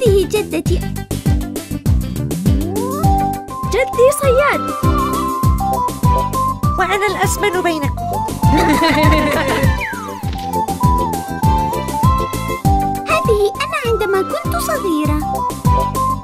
هذه جدتي. جدي صياد، وأنا الأسمن بينكم. هذه أنا عندما كنت صغيرة.